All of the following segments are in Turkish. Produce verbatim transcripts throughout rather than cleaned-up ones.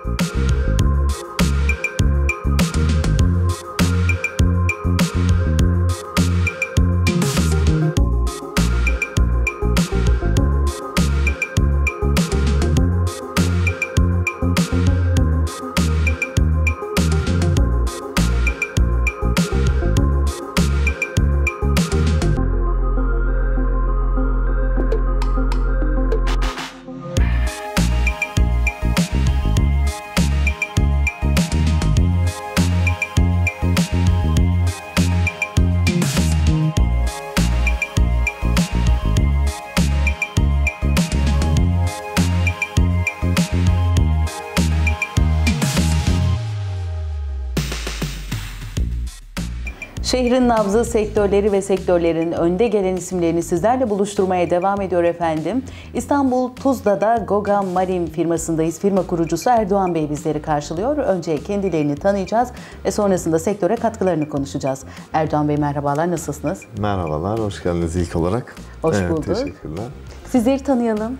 Şehrin nabzı sektörleri ve sektörlerin önde gelen isimlerini sizlerle buluşturmaya devam ediyor efendim. İstanbul Tuzla'da Goga Marin firmasındayız. Firma kurucusu Erdoğan Bey bizleri karşılıyor. Önce kendilerini tanıyacağız ve sonrasında sektöre katkılarını konuşacağız. Erdoğan Bey merhabalar, nasılsınız? Merhabalar, hoş geldiniz ilk olarak. Hoş evet, bulduk. Teşekkürler. Sizleri tanıyalım.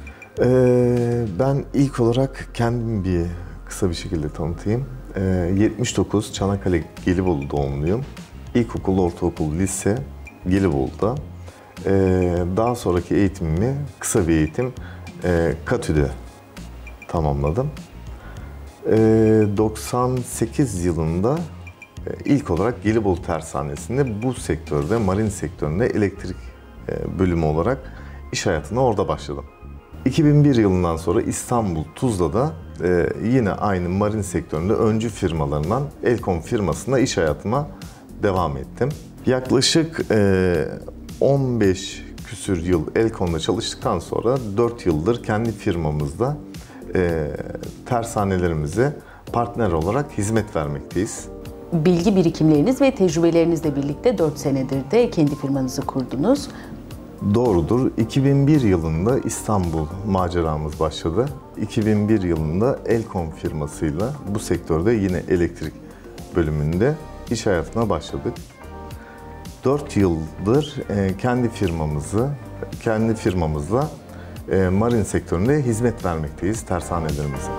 Ee, ben ilk olarak kendimi bir kısa bir şekilde tanıtayım. Ee, yetmiş dokuz Çanakkale Gelibolu doğumluyum. İlkokul, ortaokul, lise Gelibolu'da. Ee, daha sonraki eğitimimi, kısa bir eğitim e, KATÜ'de tamamladım. Ee, doksan sekiz yılında e, ilk olarak Gelibolu Tersanesi'nde bu sektörde, marin sektöründe elektrik e, bölümü olarak iş hayatına orada başladım. iki bin bir yılından sonra İstanbul Tuzla'da e, yine aynı marin sektöründe öncü firmalarından Elkom firmasında iş hayatıma devam ettim. Yaklaşık e, on beş küsür yıl Elkom'da çalıştıktan sonra dört yıldır kendi firmamızda e, tersanelerimize partner olarak hizmet vermekteyiz. Bilgi birikimleriniz ve tecrübelerinizle birlikte dört senedir de kendi firmanızı kurdunuz. Doğrudur. iki bin bir yılında İstanbul maceramız başladı. iki bin bir yılında Elkom firmasıyla bu sektörde yine elektrik bölümünde iş hayatına başladık. dört yıldır kendi firmamızı, kendi firmamızla marin sektöründe hizmet vermekteyiz tersanelerimize.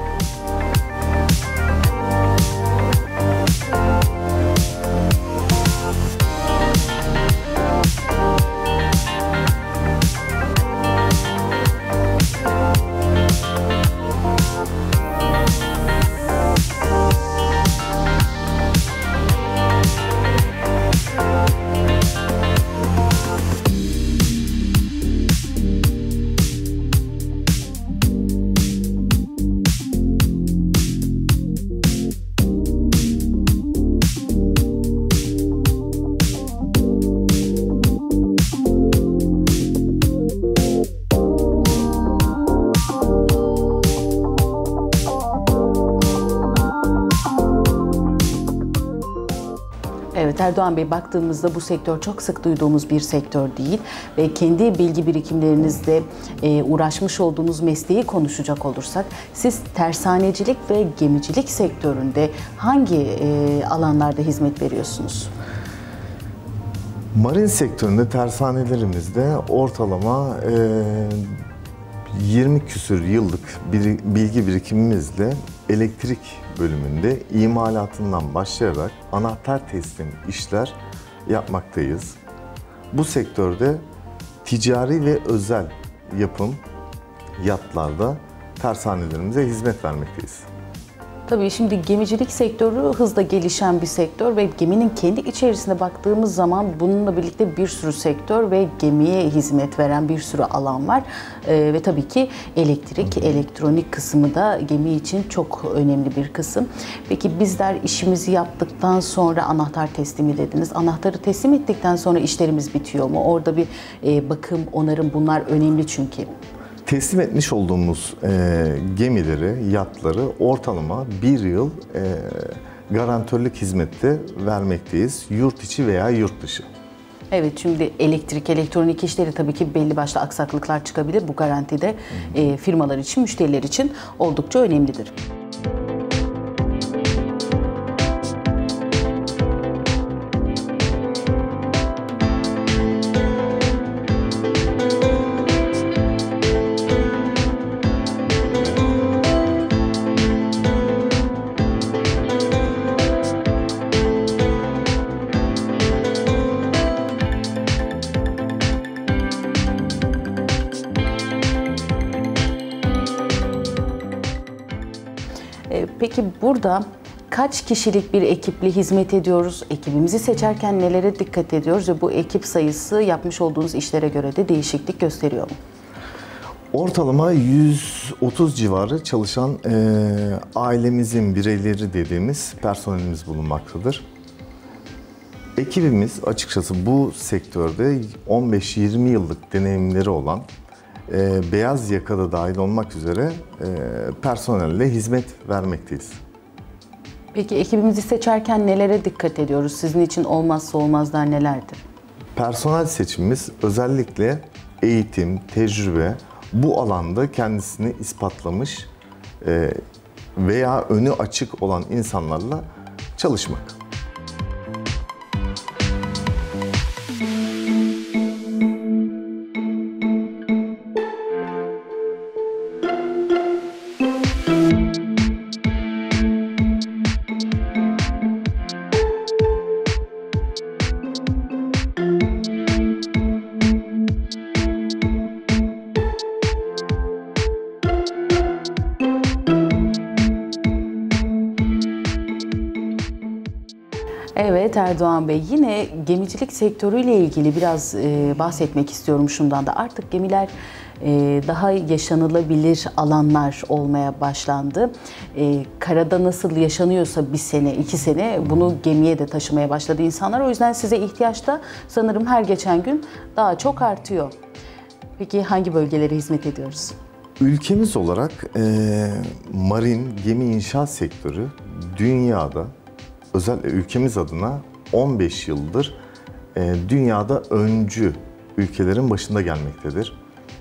Evet Erdoğan Bey, baktığımızda bu sektör çok sık duyduğumuz bir sektör değil ve kendi bilgi birikimlerinizle e, uğraşmış olduğunuz mesleği konuşacak olursak siz tersanecilik ve gemicilik sektöründe hangi e, alanlarda hizmet veriyorsunuz? Marin sektöründe tersanelerimizde ortalama e, yirmi küsür yıllık bir bilgi birikimimizle elektrik bölümünde imalatından başlayarak anahtar teslim işler yapmaktayız. Bu sektörde ticari ve özel yapım yatlarda tersanelerimize hizmet vermekteyiz. Tabii şimdi gemicilik sektörü hızla gelişen bir sektör ve geminin kendi içerisine baktığımız zaman bununla birlikte bir sürü sektör ve gemiye hizmet veren bir sürü alan var. Ee, ve tabii ki elektrik, hı hı. elektronik kısmı da gemi için çok önemli bir kısım. Peki bizler işimizi yaptıktan sonra anahtar teslimi dediniz. Anahtarı teslim ettikten sonra işlerimiz bitiyor mu? Orada bir e, bakım, onarım, bunlar önemli çünkü. Teslim etmiş olduğumuz e, gemileri, yatları ortalama bir yıl e, garantörlük hizmette vermekteyiz. Yurt içi veya yurt dışı. Evet, şimdi elektrik, elektronik işleri tabii ki belli başlı aksaklıklar çıkabilir. Bu garantide e, firmalar için, müşteriler için oldukça önemlidir. E, peki burada kaç kişilik bir ekiple hizmet ediyoruz? Ekibimizi seçerken nelere dikkat ediyoruz ve bu ekip sayısı yapmış olduğunuz işlere göre de değişiklik gösteriyor mu? Ortalama yüz otuz civarı çalışan e, ailemizin bireyleri dediğimiz personelimiz bulunmaktadır. Ekibimiz açıkçası bu sektörde on beş yirmi yıllık deneyimleri olan, e, beyaz yakada dahil olmak üzere e, personelle hizmet vermekteyiz. Peki ekibimizi seçerken nelere dikkat ediyoruz? Sizin için olmazsa olmazlar nelerdir? Personel seçimimiz özellikle eğitim, tecrübe, bu alanda kendisini ispatlamış e, veya önü açık olan insanlarla çalışmak. Evet Erdoğan Bey, yine gemicilik sektörüyle ilgili biraz e, bahsetmek istiyorum şundan da. Artık gemiler e, daha yaşanılabilir alanlar olmaya başlandı. E, karada nasıl yaşanıyorsa bir sene, iki sene bunu gemiye de taşımaya başladı insanlar. O yüzden size ihtiyaç da sanırım her geçen gün daha çok artıyor. Peki hangi bölgelere hizmet ediyoruz? Ülkemiz olarak e, marin, gemi inşaat sektörü dünyada, özellikle ülkemiz adına on beş yıldır e, dünyada öncü ülkelerin başında gelmektedir.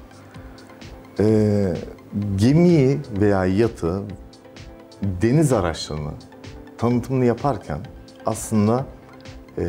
E, gemiyi veya yatı, deniz araçlarını tanıtımını yaparken aslında e,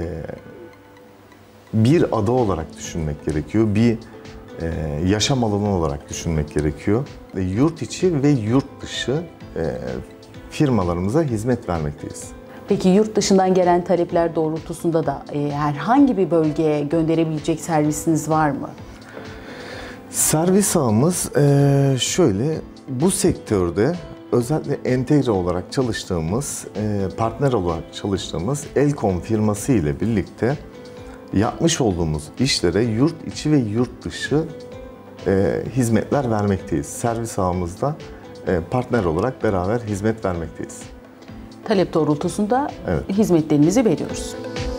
bir ada olarak düşünmek gerekiyor, bir e, yaşam alanı olarak düşünmek gerekiyor. E, yurt içi ve yurt dışı e, firmalarımıza hizmet vermekteyiz. Peki yurt dışından gelen talepler doğrultusunda da e, herhangi bir bölgeye gönderebilecek servisiniz var mı? Servis ağımız e, şöyle, bu sektörde özellikle entegre olarak çalıştığımız, e, partner olarak çalıştığımız Elkom firması ile birlikte yapmış olduğumuz işlere yurt içi ve yurt dışı e, hizmetler vermekteyiz. Servis ağımızda e, partner olarak beraber hizmet vermekteyiz. Talep doğrultusunda Evet. hizmetlerimizi veriyoruz.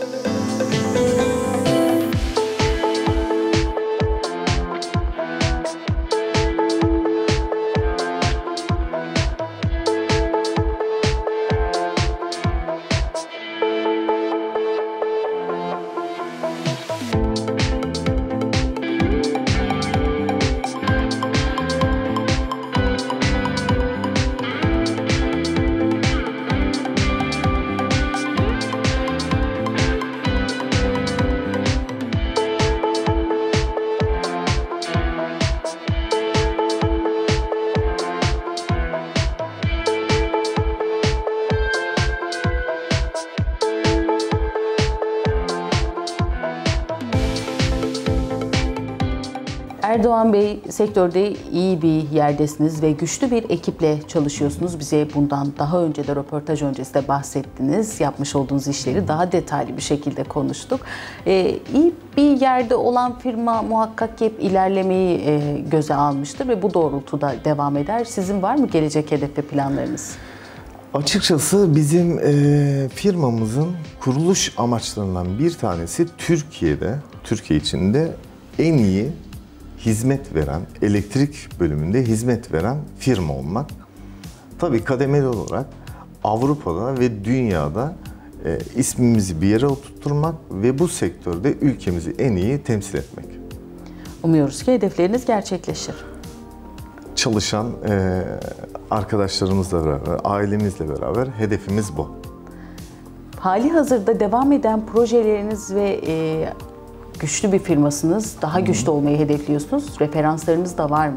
Erdoğan Bey, sektörde iyi bir yerdesiniz ve güçlü bir ekiple çalışıyorsunuz. Bize bundan daha önce de röportaj öncesi de bahsettiniz. Yapmış olduğunuz işleri daha detaylı bir şekilde konuştuk. Ee, iyi bir yerde olan firma muhakkak ki hep ilerlemeyi e, göze almıştır ve bu doğrultuda devam eder. Sizin var mı gelecek hedef ve planlarınız? Açıkçası bizim e, firmamızın kuruluş amaçlarından bir tanesi Türkiye'de, Türkiye içinde en iyi hizmet veren, elektrik bölümünde hizmet veren firma olmak. Tabii kademeli olarak Avrupa'da ve dünyada e, ismimizi bir yere oturtturmak ve bu sektörde ülkemizi en iyi temsil etmek. Umuyoruz ki hedefleriniz gerçekleşir. Çalışan e, arkadaşlarımızla beraber, ailemizle beraber hedefimiz bu. Hali hazırda devam eden projeleriniz ve e, güçlü bir firmasınız, daha güçlü olmayı hedefliyorsunuz. Referanslarınız da var mı?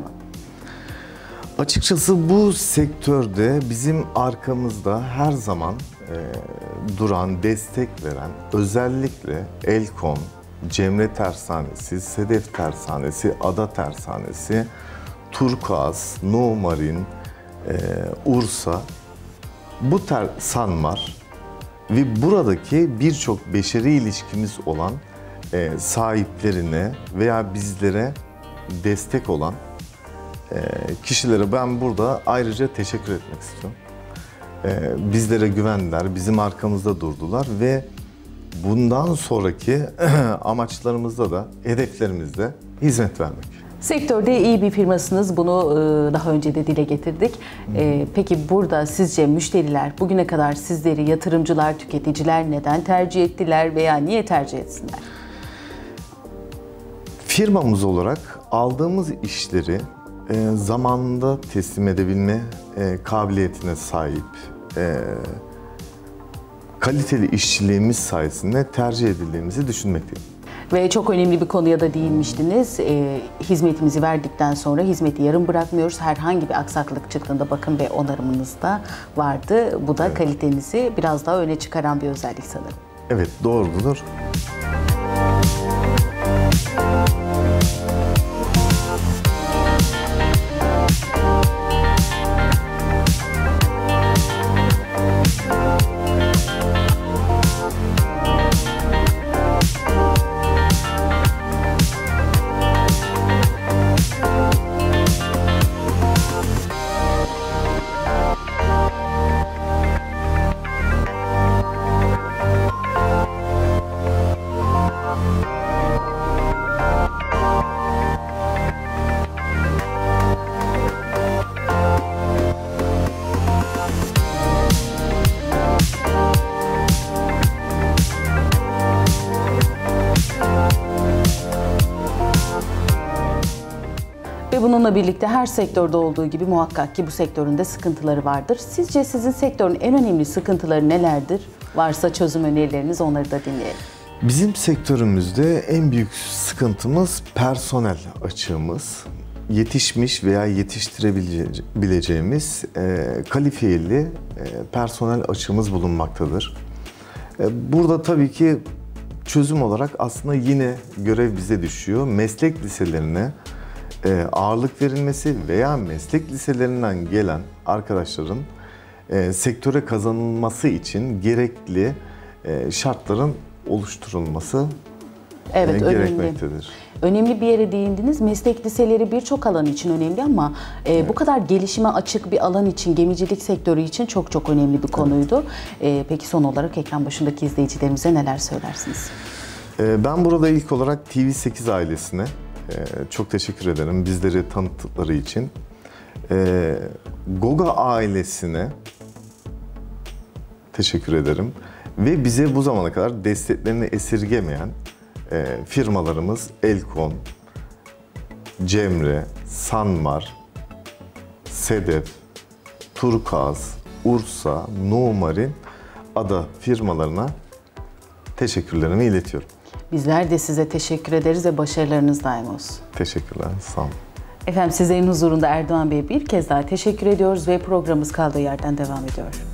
Açıkçası bu sektörde bizim arkamızda her zaman e, duran, destek veren, özellikle Elkom, Cemre Tersanesi, Sedef Tersanesi, Ada Tersanesi, Turkuaz, No Marine, e, Ursa Buter Sanmar ve buradaki birçok beşeri ilişkimiz olan e, sahiplerine veya bizlere destek olan e, kişilere ben burada ayrıca teşekkür etmek istiyorum. E, bizlere güvendiler, bizim arkamızda durdular ve bundan sonraki amaçlarımızda da, hedeflerimizde hizmet vermek. Sektörde iyi bir firmasınız. Bunu daha önce de dile getirdik. Hmm. Peki burada sizce müşteriler bugüne kadar sizleri yatırımcılar, tüketiciler neden tercih ettiler veya niye tercih etsinler? Firmamız olarak aldığımız işleri zamanında teslim edebilme kabiliyetine sahip, kaliteli işçiliğimiz sayesinde tercih edildiğimizi düşünmekteyim. Ve çok önemli bir konuya da değinmiştiniz. E, hizmetimizi verdikten sonra hizmeti yarım bırakmıyoruz. Herhangi bir aksaklık çıktığında bakım ve onarımınız da vardı. Bu da evet, kalitenizi biraz daha öne çıkaran bir özellik sanırım. Evet, doğrudur. Ve bununla birlikte her sektörde olduğu gibi muhakkak ki bu sektörün de sıkıntıları vardır. Sizce sizin sektörün en önemli sıkıntıları nelerdir? Varsa çözüm önerileriniz, onları da dinleyelim. Bizim sektörümüzde en büyük sıkıntımız personel açığımız. Yetişmiş veya yetiştirebileceğimiz e, kalifiyeli e, personel açığımız bulunmaktadır. E, burada tabii ki çözüm olarak aslında yine görev bize düşüyor. Meslek liselerine e, ağırlık verilmesi veya meslek liselerinden gelen arkadaşların e, sektöre kazanılması için gerekli e, şartların oluşturulması evet, e, önemli. gerekmektedir. Önemli bir yere değindiniz. Meslek liseleri birçok alan için önemli ama e, evet. bu kadar gelişime açık bir alan için, gemicilik sektörü için çok çok önemli bir konuydu. Evet. E, peki son olarak ekran başındaki izleyicilerimize neler söylersiniz? E, ben burada ilk olarak T V sekiz ailesine e, çok teşekkür ederim bizleri tanıttıkları için. E, Goga ailesine teşekkür ederim ve bize bu zamana kadar desteklerini esirgemeyen E, firmalarımız Elkon, Cemre, Sanmar, Sedef, Turkuaz, Ursa, Numarin Ada firmalarına teşekkürlerimi iletiyorum. Bizler de size teşekkür ederiz ve başarılarınız daim olsun. Teşekkürler, sağ olun. Efendim sizlerin huzurunda Erdoğan Bey'e bir kez daha teşekkür ediyoruz ve programımız kaldığı yerden devam ediyor.